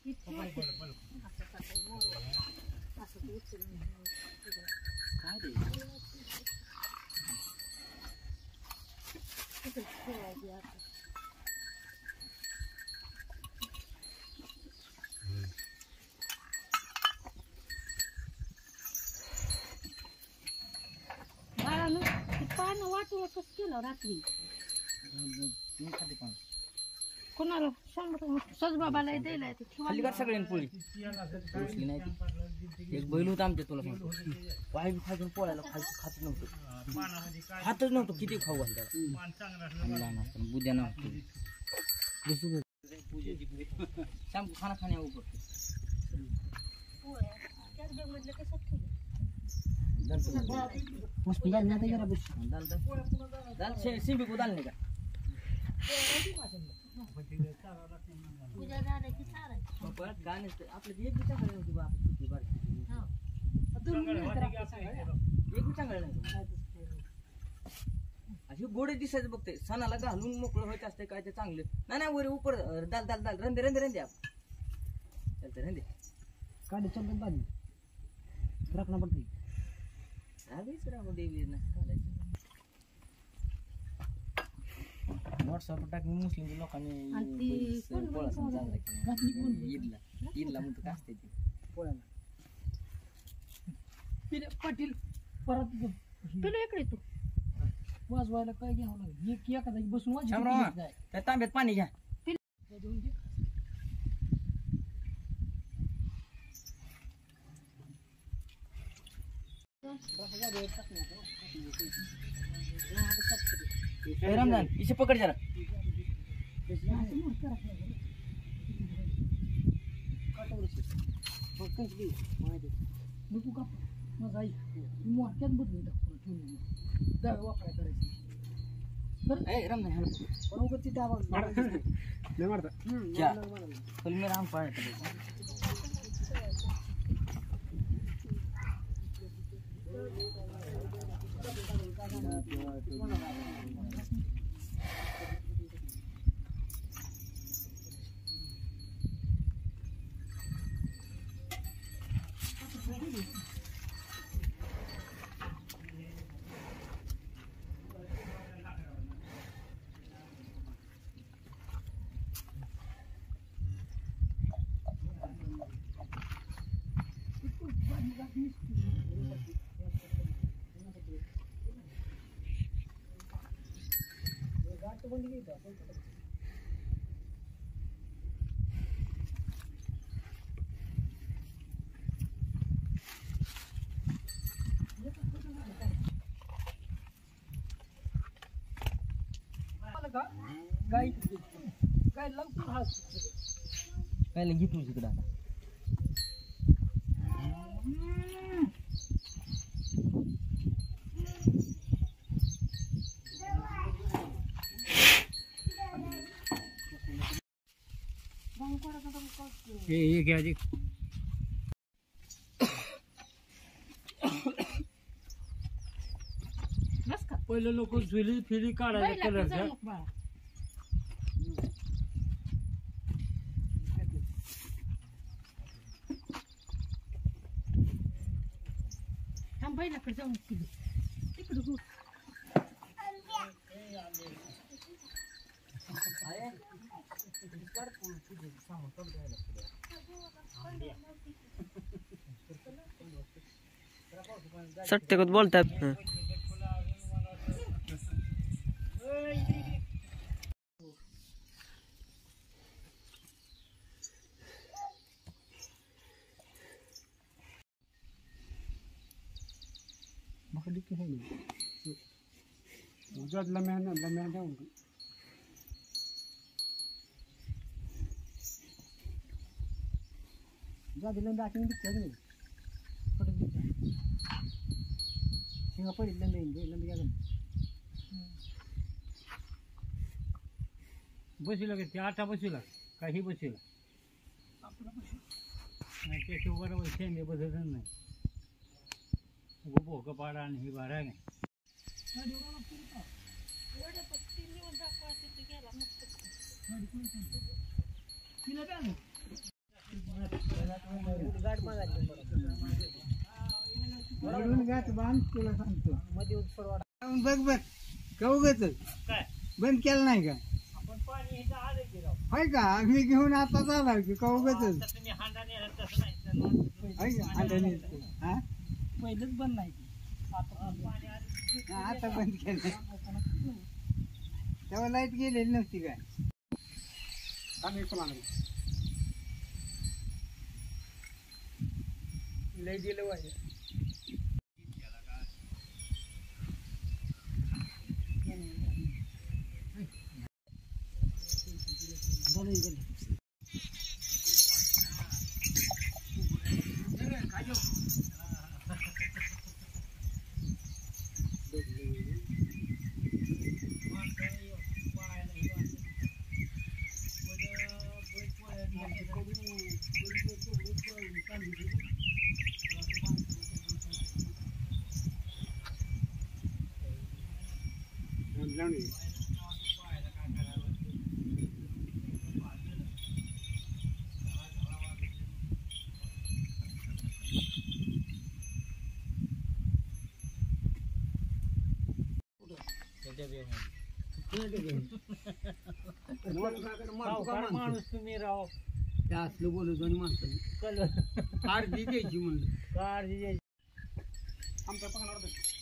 पानं वाटून कसं केलं रात्री कोणाला सांग सजबाबाला द्यायला खाली कर सगळ्यांनी पोळी पोचली नाही ती एक बैल होता आमच्या तुला सांगतो पाय बी खाजून पोळ्याला खात नव्हतं खातच नव्हतं किती खाऊ घाल त्याला लहान असताना बुद्ध्या नव्हतं शाम खाना खाण्या उभं शिंबी को डालने का गाणे आपलं एक बी चांगलं नव्हती बा एक बी चांगलं नाही अशी गोडे दिसायचं बघते सणाला घालून मोकळं व्हायचं असते काय ते चांगलं नाही नाही वर उपर दाल दाल दाल रंदे रंदे रंदे आप चलते रंदे काढे चलते बाजू रखना पडते आधीच राहू देवी ना घालायचं व्हॉट्सअप टाकून मुस्लिम लोकांनी पोळा समजा ईदला ईदला म्हणतो काय असते ते पोळ्याला पाटील परत तुला इकडे तू वाजवायला काय घ्यावं लागेल एक एखादा बसून शामराव त्या तांब्यात पाणी घ्या रमजान इसे पकड़ जरा नको का माझा आई मोठ्यात बदलून टाकतो वापराय करायचं ए रमजान पण तिथे आवाज नाही मारता क्या फुल में राम पाए गाय गाय लवकर हात काय लगी तू इकडं आता ये क्या जी पहिले लोक झुली फिरी काढायला कलरच्या बैलाकडे जाऊन तिकडे सट्टे कुछ बोलतात बकरी के है जद लम्या दे उनको जद लम्या आके दिखते नहीं फोटो दिखता सिंगापुर लम्या बसला का ते आटा बसला काही बसला नाही त्याच्या बरोबर शेंगे बसत नाही भोग पाडा आणि ही भाडा नाही वरून गात बांध तुला सांगतो बघ बघ कवगच काय बंद केलं नाही का आपण पाणी ह्याचं आलं की राव होय का आम्ही घेऊन आता झाला की कवगच आता तुम्ही हांडा नेला तसं नाही हा पहिलेच बंद नाही पाणी आलं आता बंद केलं तेव्हा लाईट गेलेली नव्हती काय लय गेलं पाहिजे सावकार माणूस तुम्ही राव त्या असलं बोलत आणि माणसाने कल अर्धी द्यायची म्हणलं काळजी घ्यायची. आमच्या पकडावर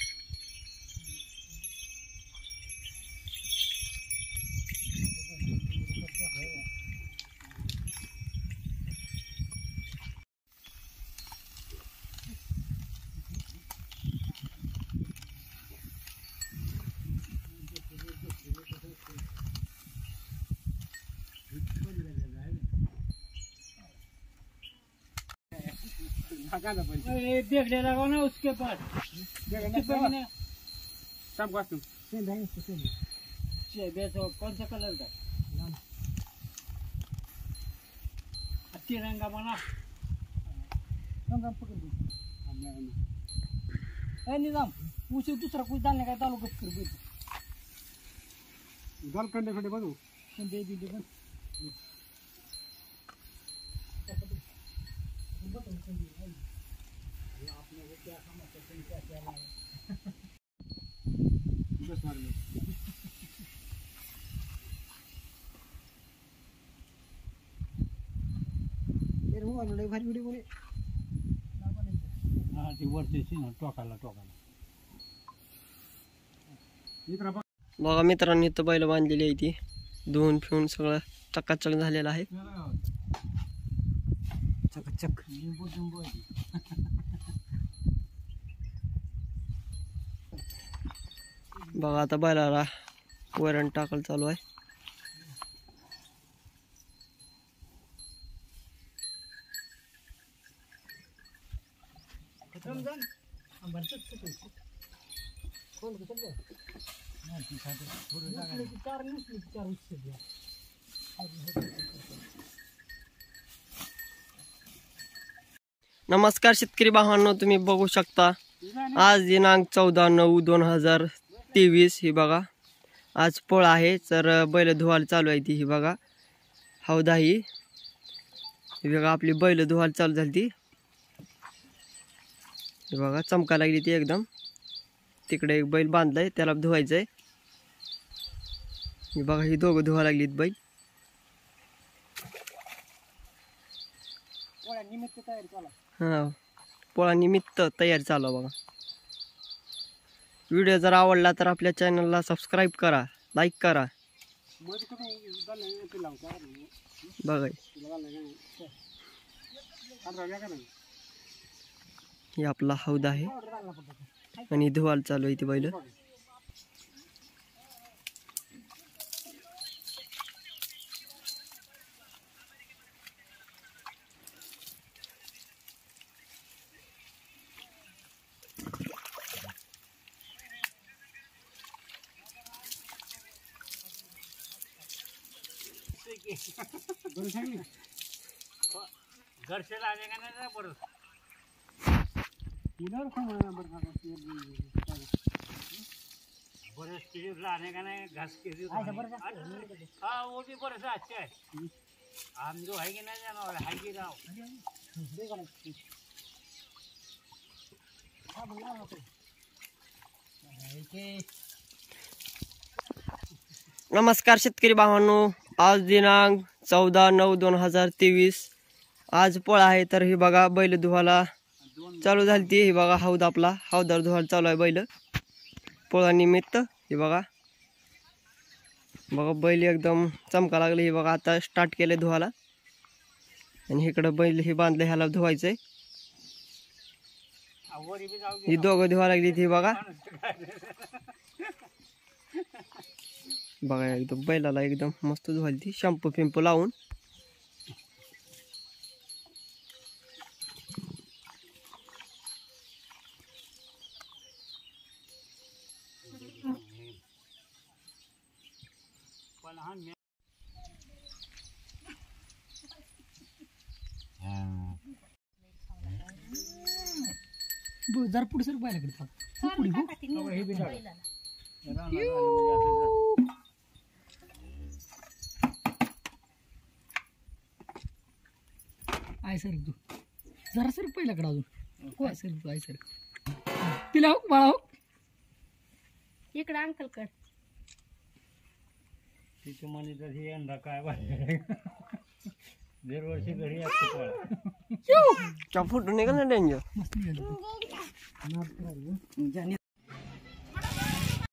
बेगडे लगाओ ना उसके पास सब वास्तु कौन सा कलर का तिरंगा बना निजाम उशी दुसरा कुछ डालने का डालो बस कर गल कंडे खंडे बघू दे दी दे बस मार लो तेरे हो आलो भारी व्हिडिओ कोणी हा ती वरती टोकाला बघा मित्रांनी इथं बैल बांधलेली आहे ती धुवून फिरून सगळं चकाचक झालेलं आहे चकचक बघा आता बैलाला वरण टाकल चालू आहे नमस्कार शेतकरी बांधवांनो तुम्ही बघू शकता आज दिनांक 14/9/2023 ही बघा आज पोळ आहे तर बैल धुवायला चालू आहे ती ही बघा हौदा ही बघा आपली बैल धुवायला चालू झाली ती बघा चमका लागली ती एकदम तिकडे एक बैल बांधलाय त्याला धुवायचंय बघा ही दोघं धुवा लागलीत बैल हा पोळा निमित्त तयार चालू बघा व्हिडिओ जर आवडला तर आपल्या चॅनलला सबस्क्राईब करा लाईक करा बघा हे आपला हौदा आहे आणि धुवाल चालू आहे ती बैल घर से लाने का नहीं परत बरस के लाने का नहीं घास के हाँ वो भी बरस अच्छे है हम जो है कि नहीं जाना है कि गाँव नमस्कार शेतकरी भावांनो, आज दिनांक 14/9/2023 आज पोळा आहे. तर ही बघा बैल धुवाला चालू झाली ती. ही बघा हौद आपला हौदार धुवाला चालू आहे बैल पोळा निमित्त. हे बघा बघा बैल एकदम चमका लागले. हे बघा आता स्टार्ट केले धुवाला आणि इकडं बैल हे बांधले ह्याला धुवायचंय. ही दोघं धुवा लागली ती बघा बघा एकदम बैलाला एकदम मस्त धुवाली ती शॅम्पू फिंपू लावून. जरा पुढे सर पाहिल्याकडे चालेल काका, ती नेऊन टाका बैलाला. आय सर तू जरा सर पहिल्याकडे अजून आय सर तू आय सर तिला हो बाळा हो. इकडं अंकल कड तिथे म्हणे तशी यंदा काय बाहेर दरवर्षी घरी असतो पोळा. फोटो निघाल ना डेंजर. मस्त निघाली.